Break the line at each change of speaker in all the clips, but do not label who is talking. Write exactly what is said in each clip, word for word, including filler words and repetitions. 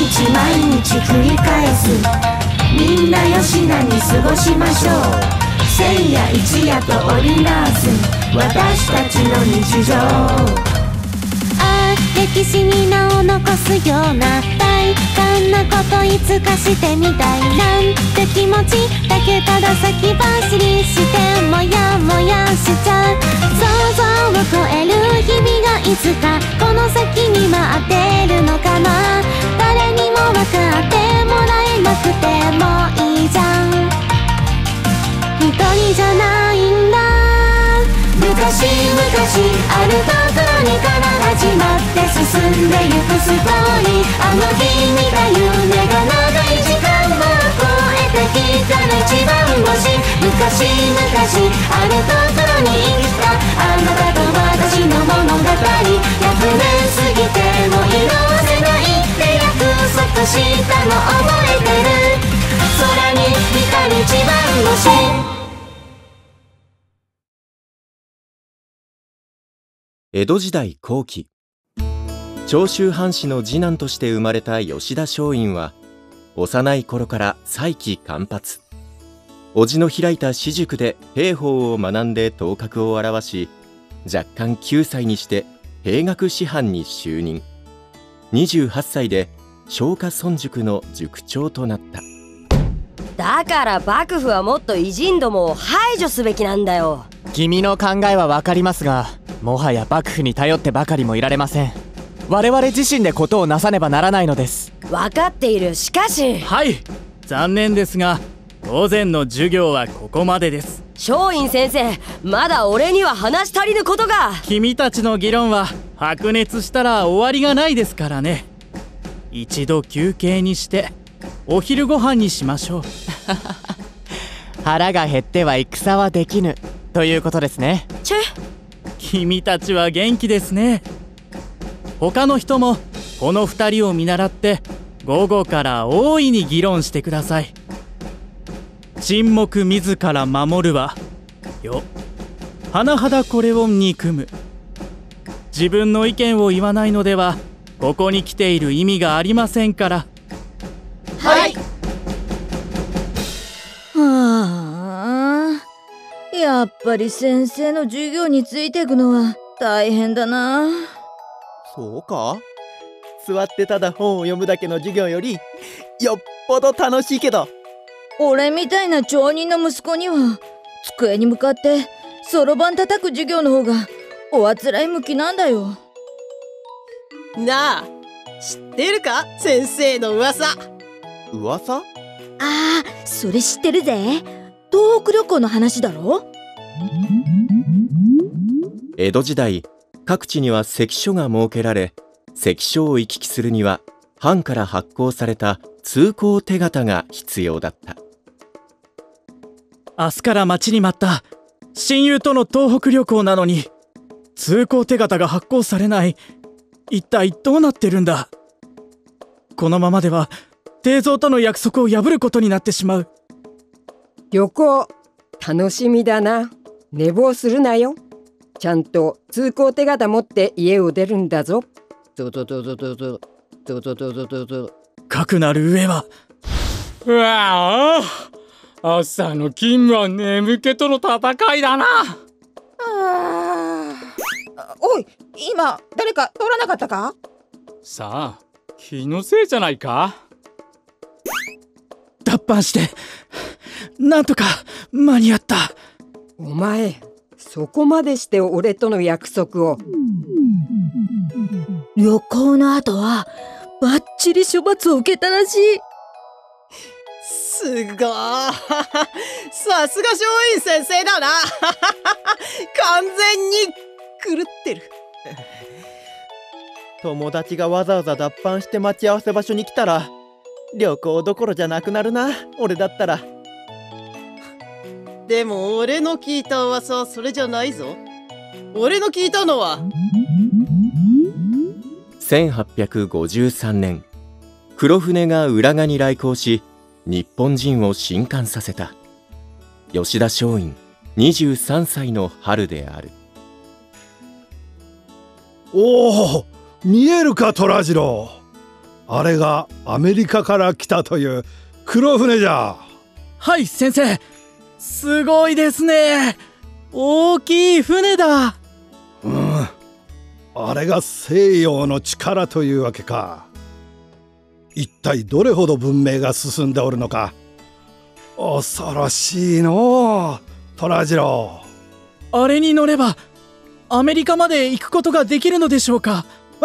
日毎日繰り返す。みんな吉名に過ごしましょう。千夜一夜と織りなす私たちの日常。
ああ歴史に名を残すような大胆なこといつかしてみたいなんて気持ちだけただ先走りしてもやもやしちゃう。想像を超える日々がいつかこの先に待ってるのかな。誰にも分かってもらえなくてもいいじゃん。一人じゃないんだ。
昔々あるところにから始まって進んでゆくストーリー。あの日見た夢が長い時間を超えてきたら一番星。昔々あるところに生きたあなたと私の物語。ひゃくねん過ぎても色褪せないって約束したの覚えてる。空に光る一番星。
江戸時代後期、長州藩士の次男として生まれた吉田松陰は幼い頃から才気間髪。叔父の開いた私塾で兵法を学んで頭角を現し、若干きゅうさいにして兵学士範に就任。にじゅうはっさいで松下村塾の塾長となった。
だから幕府はもっと偉人どもを排除すべきなんだよ。
君の考えは分かりますが、もはや幕府に頼ってばかりもいられません。我々自身で事をなさねばならないのです。
分かっている。しかし。
はい、残念ですが午前の授業はここまでです。
松陰先生、まだ俺には話し足りぬことが。
君たちの議論は白熱したら終わりがないですからね。一度休憩にしてお昼ご飯にしましょう。
腹が減っては戦はできぬということですね。
チェ
君たちは元気ですね。他の人もこの二人を見習って午後から大いに議論してください。沈黙自ら守るはよ、甚だこれを憎む。自分の意見を言わないのではここに来ている意味がありませんから。
はい。
はあ、やっぱり先生の授業についていくのは大変だな。
そうか？座ってただ本を読むだけの授業よりよっぽど楽しいけど。
俺みたいな町人の息子には机に向かってそろばん叩く授業の方がおあつらい向きなんだよ。
なあ、知ってるか先生の噂。
噂？
ああ、それ知ってるぜ。東北旅行の話だろ。
江戸時代、各地には関所が設けられ、関所を行き来するには藩から発行された通行手形が必要だった。
明日から待ちに待った親友との東北旅行なのに通行手形が発行されない。一体どうなってるんだ。このままでは定蔵との約束を破ることになってしまう。
旅行楽しみだな。寝坊するなよ。ちゃんと通行手形持って家を出るんだぞ。ゾゾゾゾゾゾゾゾゾゾゾゾ。
かくなる上は。
うわあ、朝の勤務は眠気との戦いだな。
あおい、今誰か通らなかったか？
さあ、気のせいじゃないか。
脱藩してなんとか間に合った。
お前そこまでして俺との約束を。
旅行の後はバッチリ処罰を受けたらしい。
すごーさすが松陰先生だな。完全に狂ってる。
友達がわざわざ脱藩して待ち合わせ場所に来たら旅行どころじゃなくなるな、俺だったら。
でも俺の聞いた噂はそれじゃないぞ。俺の聞いたのは
せんはっぴゃくごじゅうさんねん、黒船が浦賀に来航し日本人を震撼させた。吉田松陰にじゅうさんさいの春である。
おお、見えるか虎次郎。 あれがアメリカから来たという黒船じゃ。
はい先生、すごいですね。大きい船だ。
うん、あれが西洋の力というわけか。一体どれほど文明が進んでおるのか。恐ろしいのう、虎次郎。
あれに乗ればアメリカまで行くことができるのでしょうか。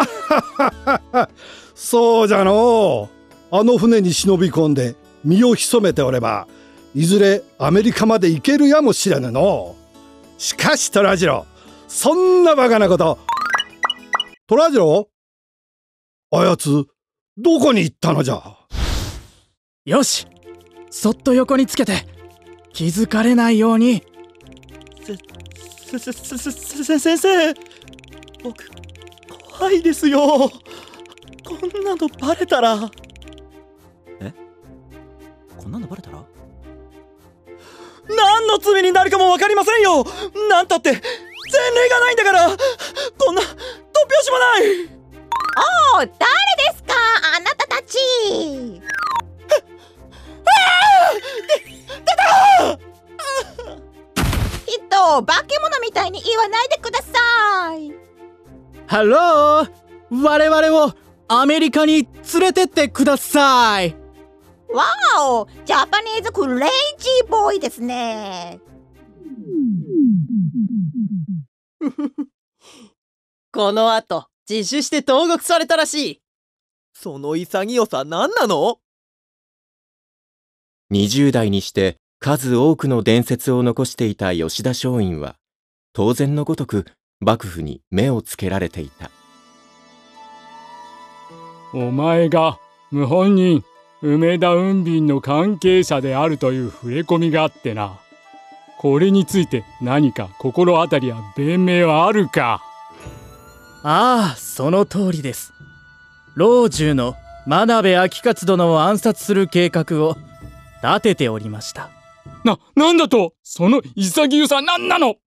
そうじゃのう。あの船に忍び込んで身を潜めておれば、いずれアメリカまで行けるやもしれぬのう。しかし虎次郎、そんなバカなこと。虎次郎、あやつどこに行ったのじゃ。
よし、そっと横につけて気づかれないように。
せせせせせ先生、僕怖いですよ。こんなのバレたら。
え、こんなのバレたら
何の罪になるかも分かりませんよ。なんたって前例がないんだから。こんな突拍子もない。
おお、誰ですかあなたたち。人、化け物みたいに言わないでください。
ハロー、我々をアメリカに連れてってください。
わお、ジャパニーズクレイジーボーイですね。
この後自首して投獄されたらしい。
その潔さ何なの？
にじゅう代にして数多くの伝説を残していた吉田松陰は、当然のごとく幕府に目をつけられていた。
お前が謀反人梅田雲便の関係者であるという触れ込みがあってな。これについて何か心当たりや弁明はあるか？
ああ、その通りです。老中の真鍋昭勝殿を暗殺する計画を立てておりました。
な、なんだと？その潔さ何なの？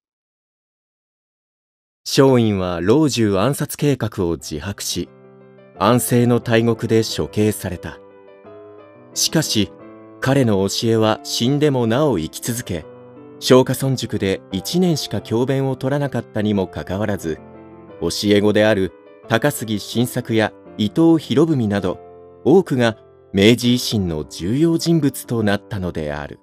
松陰は老中暗殺計画を自白し、安政の大獄で処刑された。しかし彼の教えは死んでもなお生き続け、松下村塾でいちねんしか教鞭を取らなかったにもかかわらず、教え子である高杉晋作や伊藤博文など多くが明治維新の重要人物となったのである。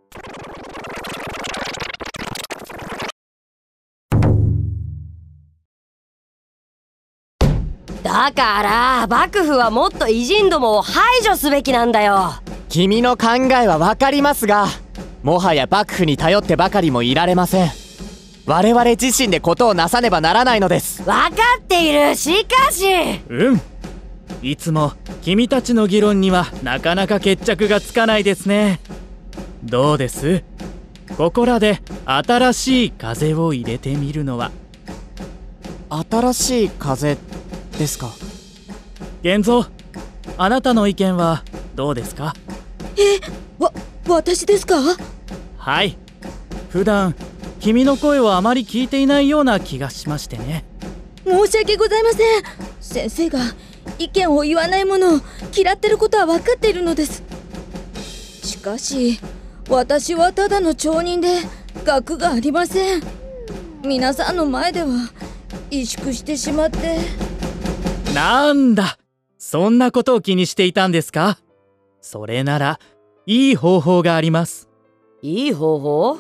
だから幕府はもっと偉人どもを排除すべきなんだよ。
君の考えは分かりますが、もはや幕府に頼ってばかりもいられません。我々自身でことをなさねばならないのです。
分かっている。しかし
うん、いつも君たちの議論にはなかなか決着がつかないですね。どうです？ここらで新しい風を入れてみるのは。
新しい風ですか？
源三、あなたの意見はどうですか？
え、わ、私ですか？
はい、普段君の声をあまり聞いていないような気がしましてね。
申し訳ございません。先生が意見を言わないものを嫌ってることは分かっているのです。しかし私はただの町人で学がありません。皆さんの前では萎縮してしまって。
なんだ、そんなことを気にしていたんですか？それならいい方法があります。
いい方法？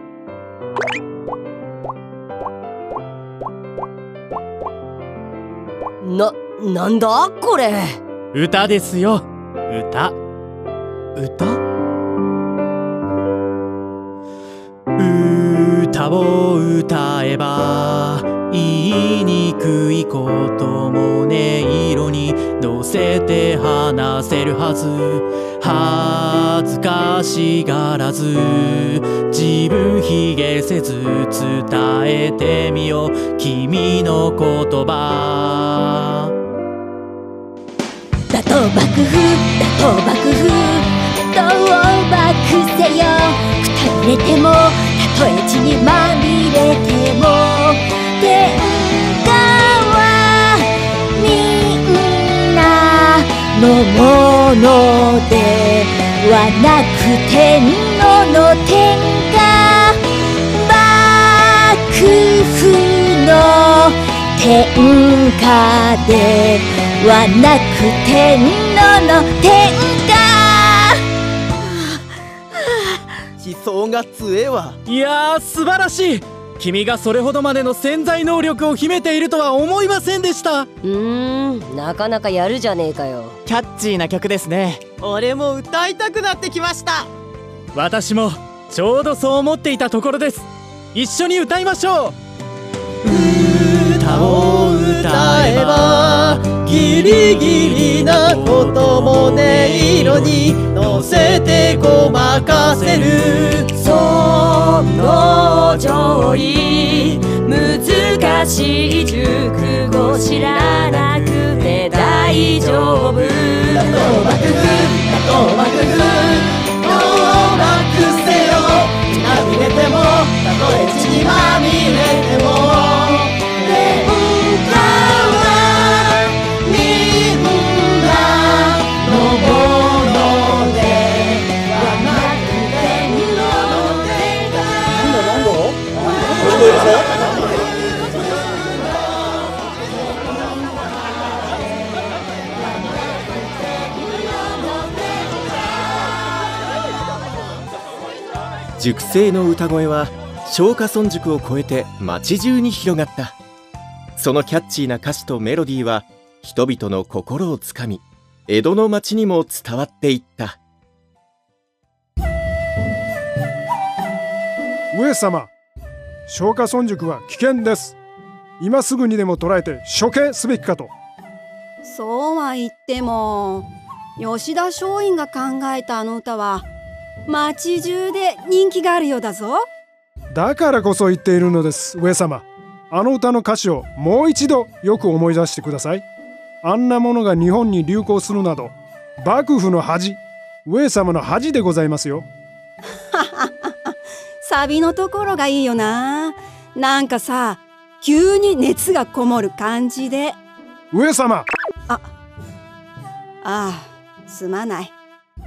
な、なんだこれ？
歌ですよ、歌。
歌？
歌を歌えば言いにくいことも音色に乗せて話せるはず。恥ずかしがらず自分卑下せず伝えてみよう君の言葉。
打倒幕府、打倒幕府、倒幕せよ。くたびれてもたとえ血にまみれても天下はみんな
のものではなく天皇の天下、幕府の天下ではなく天皇の天下。
思想が強えわ。
いやー素晴らしい。君がそれほどまでの潜在能力を秘めているとは思いませんでした。
うーん、なかなかやるじゃねえかよ。
キャッチーな曲ですね。
俺も歌いたくなってきました。
私もちょうどそう思っていたところです。一緒に歌いましょう。
歌を歌えばギリギリなことも音色に乗せてごまかせる。
その上位難しい熟語知らなくて大丈夫。
だと幕府だと幕府どうまくせよ。血まみれてもたとえ血にまみれても天下はみんなのものではなく天皇の天下。
なんだなんだ聞こえるぞ。
塾生の歌声は松下村塾を越えて街中に広がった。そのキャッチーな歌詞とメロディーは人々の心をつかみ、江戸の街にも伝わっていった。
上様、松下村塾は危険です。今すぐにでも捕らえて処刑すべきかと。
そうは言っても吉田松陰が考えたあの歌は町中で人気があるようだぞ。
だからこそ言っているのです。上様、あの歌の歌詞をもう一度よく思い出してください。あんなものが日本に流行するなど幕府の恥、上様の恥でございますよ。
サビのところがいいよな。なんかさ、急に熱がこもる感じで。
上様、
あああ、すまない。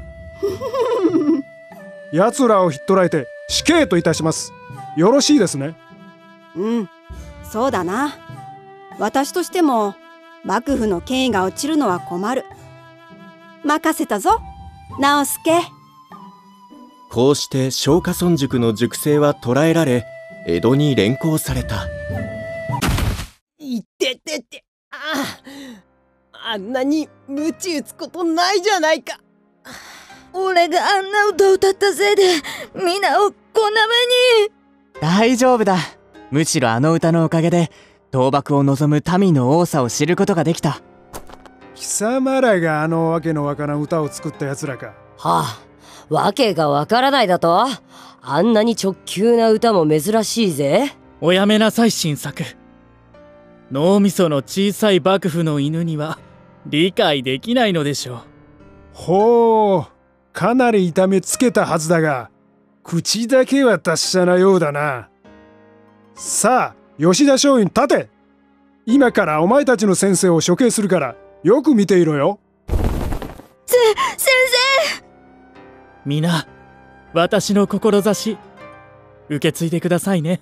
奴らをひっ捕らえて死刑といたします。よろしいですね。
うん、そうだな。私としても幕府の権威が落ちるのは困る。任せたぞ、直輔。
こうして松下村塾の塾生は捕らえられ、江戸に連行された。
いててて、ああ、あんなに鞭打つことないじゃないか。
俺があんな歌を歌ったせいで皆をこんな目に。
大丈夫だ。むしろあの歌のおかげで倒幕を望む民の多さを知ることができた。
貴様らがあのわけのわからん歌を作ったやつらか。
はあ、わけがわからないだと。あんなに直球な歌も珍しいぜ。
おやめなさい新作。脳みその小さい幕府の犬には理解できないのでしょう。
ほう、かなり痛めつけたはずだが口だけは達者なようだな。さあ吉田松陰立て。今からお前たちの先生を処刑するからよく見ていろよ。
せ、先生。
皆、私の志受け継いでくださいね。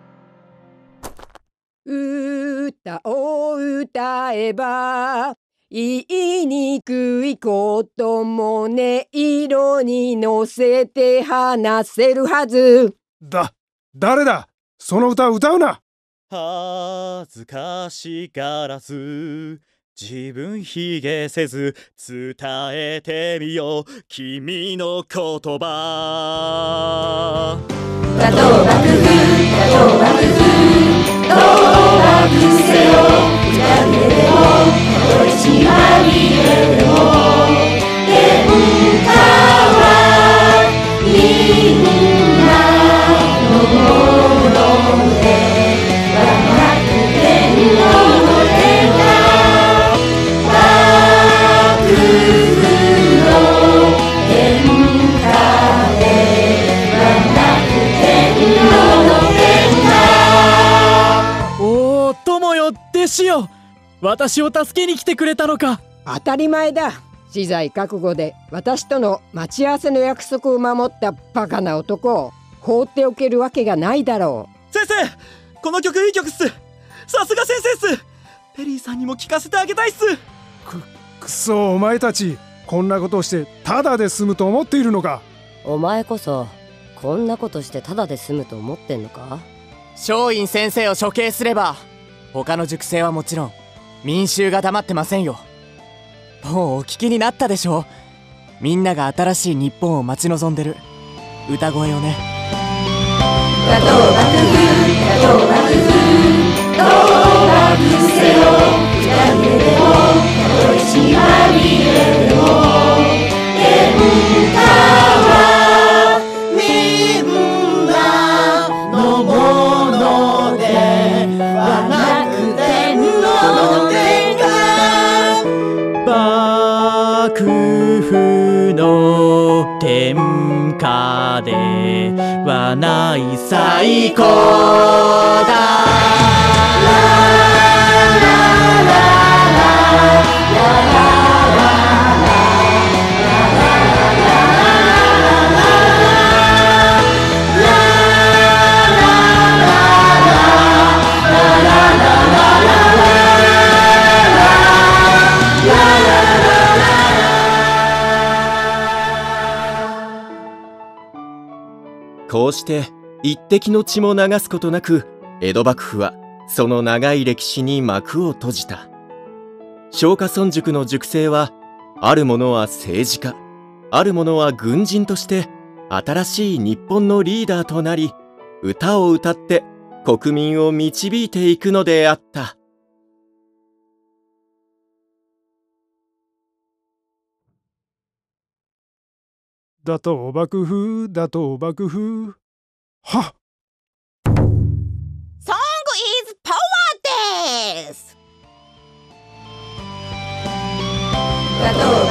歌を歌えば言いにくいことも音色に乗せて話せるはず
だ。誰だ、その歌を歌うな。
恥ずかしがらず自分卑下せず伝えてみよう君の言葉。
打倒幕府、打倒幕府、どう幕せよ。歌うでもたとえ血にまみれても天下はみんなのものではなく天皇の天下、幕府の天下ではなく天皇の天下。
おお、友よ弟子よ、私を助けに来てくれたのか。
当たり前だ。 死罪覚悟で私との待ち合わせの約束を守ったバカな男を放っておけるわけがないだろ
う。先生、この曲いい曲っす。さすが先生っす。ペリーさんにも聴かせてあげたいっす。
くくそ、お前たちこんなことをしてタダで済むと思っているのか。
お前こそこんなことしてタダで済むと思ってんのか。
松陰先生を処刑すれば他の塾生はもちろん民衆が黙ってませんよ。もうお聞きになったでしょ。みんなが新しい日本を待ち望んでる歌声をね。
打倒幕府、打倒幕府、倒幕せよ。二人でもたとえ血まみれでも天下はみんなのものではなく天皇の天下。
幕府の天下ではない最高だ。
こうして一滴の血も流すことなく江戸幕府はその長い歴史に幕を閉じた。松下村塾の塾生はある者は政治家、ある者は軍人として新しい日本のリーダーとなり、歌を歌って国民を導いていくのであった。
打倒幕府、打倒幕府。はっ。
ソングイズパワーです。
打倒